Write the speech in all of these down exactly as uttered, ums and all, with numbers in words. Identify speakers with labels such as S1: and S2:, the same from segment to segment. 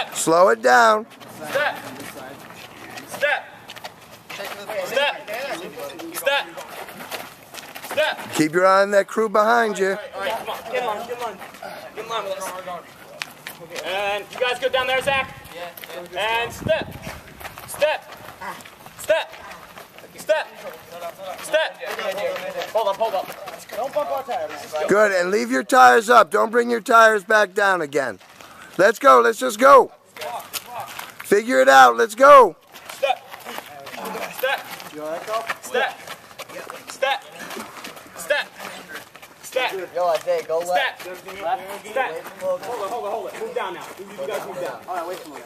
S1: Step.
S2: Slow it down.
S1: Step. Step. Step. Step. Step.
S2: Keep your eye on that crew behind you.
S1: All right, come on. Get on. Get on. Get on with us. And you guys go down there, Zach. And step. Step. Step. Step. Step. Hold up, hold up. Don't bump our tires.
S2: Good, and leave your tires up. Don't bring your tires back down again. Let's go. Let's just go. Figure it out. Let's go.
S1: Step. Step. Step. Step. Step. Step.
S3: Yo, I say, go
S1: Step.
S3: left.
S1: Step. Hold on, hold on, hold on. Move down now. You guys move down.
S3: All right, wait for me.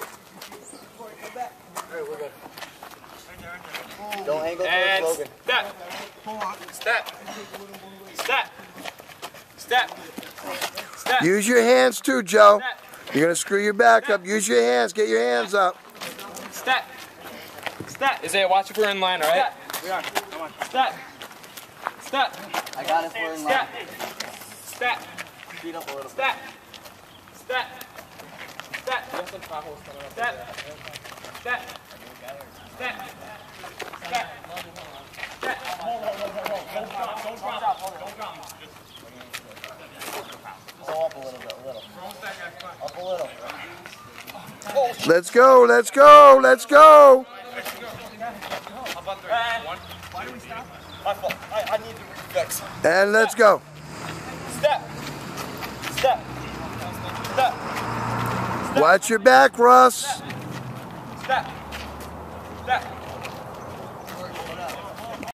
S3: Alright, we're good. Don't angle towards
S1: And
S3: Logan.
S1: step. Step. Step. Step. Step.
S2: Use your hands too, Joe.
S1: Step.
S2: You're going to screw your back up. Use your hands. Get your hands up.
S1: Step. Step. Isaiah, watch if we're in line, all right? We are. Come on. Step. Step.
S3: I got it for in line.
S1: Step. Step.
S3: Speed up a little.
S1: Step. Step. Step. Step. Step. Step. Step. Step. Step. Hold, hold, hold, hold, hold. Don't drop, don't drop, don't drop.
S3: Go up a little bit, a little. Up a little.
S2: Let's go. Let's go. Let's go.
S1: Why do we stop? My fault. I, I need to refix.
S2: And let's go.
S1: Step. Step. Step.
S2: Watch your back, Russ.
S1: Step. Step.